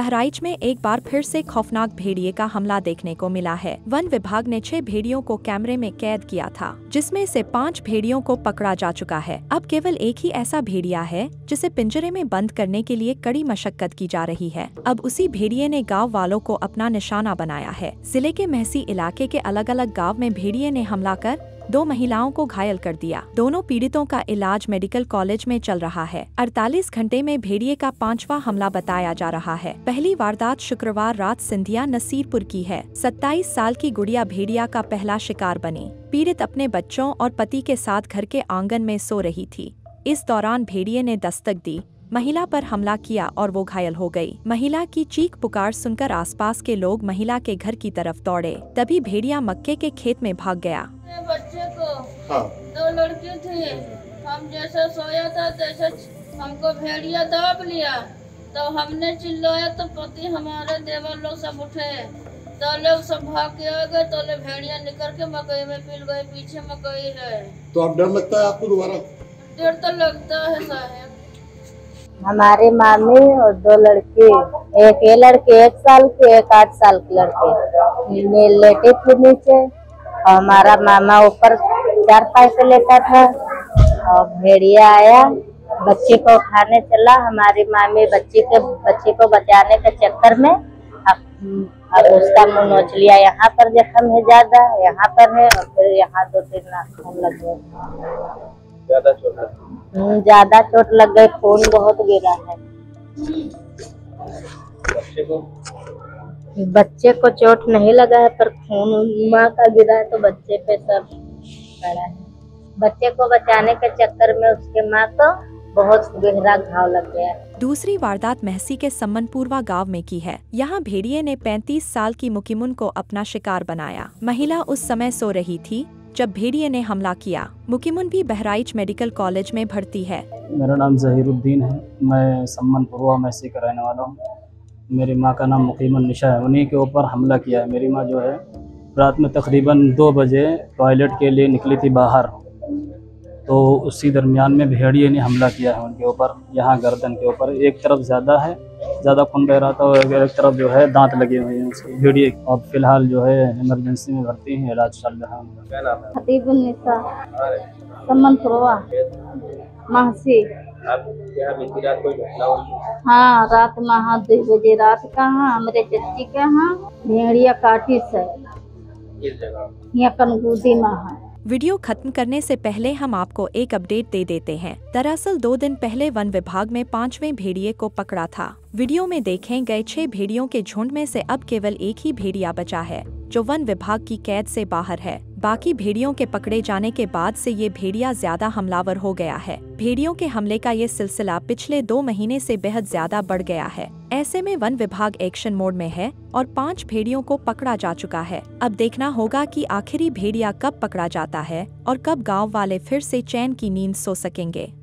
बहराइच में एक बार फिर से खौफनाक भेड़िए का हमला देखने को मिला है। वन विभाग ने 6 भेड़ियों को कैमरे में कैद किया था, जिसमें से 5 भेड़ियों को पकड़ा जा चुका है। अब केवल एक ही ऐसा भेड़िया है जिसे पिंजरे में बंद करने के लिए कड़ी मशक्कत की जा रही है। अब उसी भेड़िए ने गाँव वालों को अपना निशाना बनाया है। जिले के महसी इलाके के अलग अलग गाँव में भेड़िए ने हमला कर 2 महिलाओं को घायल कर दिया। दोनों पीड़ितों का इलाज मेडिकल कॉलेज में चल रहा है। 48 घंटे में भेड़िए का 5वां हमला बताया जा रहा है। पहली वारदात शुक्रवार रात सिंधिया नसीरपुर की है। 27 साल की गुड़िया भेड़िया का पहला शिकार बनी। पीड़ित अपने बच्चों और पति के साथ घर के आंगन में सो रही थी। इस दौरान भेड़िए ने दस्तक दी, महिला पर हमला किया और वो घायल हो गई। महिला की चीख पुकार सुनकर आसपास के लोग महिला के घर की तरफ दौड़े। तभी भेड़िया मक्के के खेत में भाग गया। बच्चे को 2 लड़के थे, हम जैसा सोया था तैसे हमको भेड़िया दबा लिया। तो हमने चिल्लाया तो पति हमारे देवर लोग सब उठे, तो लोग सब भाग के आ गए। तो भेड़िया निकल के मकई में पिल गए। पीछे मकई है। तो अब डर लगता है आपको दोबारा? डर तो लगता है साहब। हमारे मामी और 2 लड़के, एक ये लड़के 1 साल के, एक 8 साल के लड़के लेटे थे नीचे और हमारा मामा ऊपर 4 पे लेटा था और भेड़िया आया, बच्चे को उठाने चला। हमारी मामी बच्चे को बचाने के चक्कर में अब उसका मुंह नोच लिया। यहाँ पर जख्म है ज्यादा, यहाँ पर है और फिर यहाँ 2-3 नाखून लग गए। ज्यादा चोट लग गई, खून बहुत गिरा है। बच्चे को चोट नहीं लगा है पर खून माँ का गिरा है, तो बच्चे पे सब पड़ा है। बच्चे को बचाने के चक्कर में उसके माँ को बहुत गहरा घाव लग गया। दूसरी वारदात महसी के सम्मनपुरवा गांव में की है। यहाँ भेड़िए ने 35 साल की मुकिमुन को अपना शिकार बनाया। महिला उस समय सो रही थी जब भेड़िए ने हमला किया। मुकिमुन भी बहराइच मेडिकल कॉलेज में भर्ती है। मेरा नाम ज़हीरुद्दीन है, मैं सम्मनपुरवा महसी का रहने वाला हूँ। मेरी माँ का नाम मुकीमुन निशा है। उन्हीं के ऊपर हमला किया है। मेरी माँ जो है रात में तकरीबन 2 बजे टॉयलेट के लिए निकली थी बाहर, तो उसी दरमियान में भेड़िए ने हमला किया है उनके ऊपर। यहाँ गर्दन के ऊपर एक तरफ ज़्यादा खून बह रहा था और एक तरफ जो है दांत लगे हुए हैं उसके भेड़िए। अब फिलहाल जो है इमरजेंसी में भर्ती हैं, इलाज चल रहा है उनका। खतीबुन्निसा सम्मनपुरवा महसी। हाँ, रात में 2 बजे रात का हाँ मेरे चच्ची के यहाँ भेड़िया काटी से यहाँ कनगूदी में है। वीडियो खत्म करने से पहले हम आपको एक अपडेट दे देते हैं। दरअसल 2 दिन पहले वन विभाग में 5वें भेड़िए को पकड़ा था। वीडियो में देखे गए 6 भेड़ियों के झुंड में से अब केवल एक ही भेड़िया बचा है, जो वन विभाग की कैद से बाहर है। बाकी भेड़ियों के पकड़े जाने के बाद से ये भेड़िया ज्यादा हमलावर हो गया है। भेड़ियों के हमले का ये सिलसिला पिछले 2 महीने से बेहद ज्यादा बढ़ गया है। ऐसे में वन विभाग एक्शन मोड में है और 5 भेड़ियों को पकड़ा जा चुका है। अब देखना होगा कि आखिरी भेड़िया कब पकड़ा जाता है और कब गाँव वाले फिर से चैन की नींद सो सकेंगे।